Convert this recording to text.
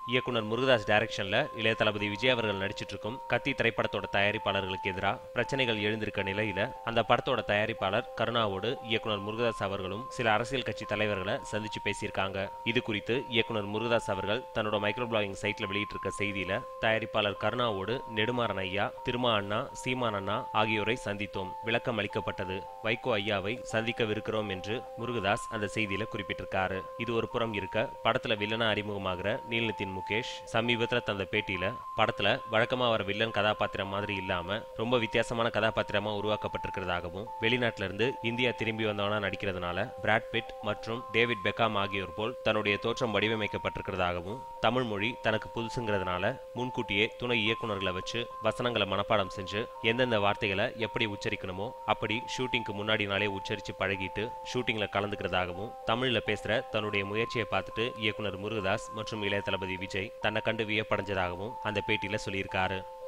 இயக்குனர் முருகதாஸ் டைரக்ஷன்ல இளைய தளபதி விஜய் அவர்கள் நடிச்சிட்டு இருக்கும் கத்தி திரைப்படத்தோட தயாரிப்பாளர்களுக்கு எதிராக பிரச்சனைகள் எழுந்திருக்க நிலையில அந்த படத்தோட தயாரிப்பாளர் கருணாவோடு இயக்குனர் முருகதாஸ் அவர்களும் சில அரசியல் கட்சி தலைவர்களை சந்திச்சு பேசியிருக்காங்க. இது குறித்து இயக்குனர் முருகதாஸ் அவர்கள் தன்னோட மைக்ரோ பிளாகிங் சைட்ல வெளியிட்டிருக்க செய்தியில தயாரிப்பாளர் கருணாவோடு நெடுமாறன் ஐயா, திருமா அண்ணா, சீமான் அண்ணா ஆகியோரை சந்தித்தோம். விளக்கம் அளிக்கப்பட்டது. வைகோ ஐயாவை சந்திக்கவிருக்கிறோம் என்று முருகதாஸ் அந்த செய்தியில குறிப்பிட்டிருக்காரு. இது ஒரு புறம் இருக்க, படத்துல வில்லனா அறிமுகமாகிற நீல்நிதின் முகேஷ் சமீபத்தில் தந்த பேட்டியில படத்துல வழக்கமா வர வில்லன் கதாபாத்திரம் மாதிரி இல்லாம ரொம்ப வித்தியாசமான கதாபாத்திரமா உருவாக்கப்பட்டிருக்கிறதாகவும், வெளிநாட்டில இருந்து இந்தியா திரும்பி வந்தவனா நடிக்கிறதுனால பிராட் பிட் மற்றும் டேவிட் பெக்காம் ஆகியோர் போல் தன்னுடைய தோற்றம் வடிவமைக்கப்பட்டிருக்கிறதாகவும், தமிழ் மொழி தனக்கு புதுசுங்கிறதுனால முன்கூட்டியே துணை இயக்குநர்களை வச்சு வசனங்களை மனப்பாடம் செஞ்சு எந்தெந்த வார்த்தைகளை எப்படி உச்சரிக்கணுமோ அப்படி ஷூட்டிங்க்கு முன்னாடி நாளே உச்சரிச்சு பழகிட்டு ஷூட்டிங்ல கலந்துக்கிறதாகவும், தமிழ்ல பேசுற தன்னுடைய முயற்சியை பார்த்துட்டு இயக்குனர் முருகதாஸ் மற்றும் இளைய தளபதி விஜய் தன்னை கண்டு வியப்படைஞ்சதாகவும் அந்த பேட்டியில சொல்லியிருக்காரு.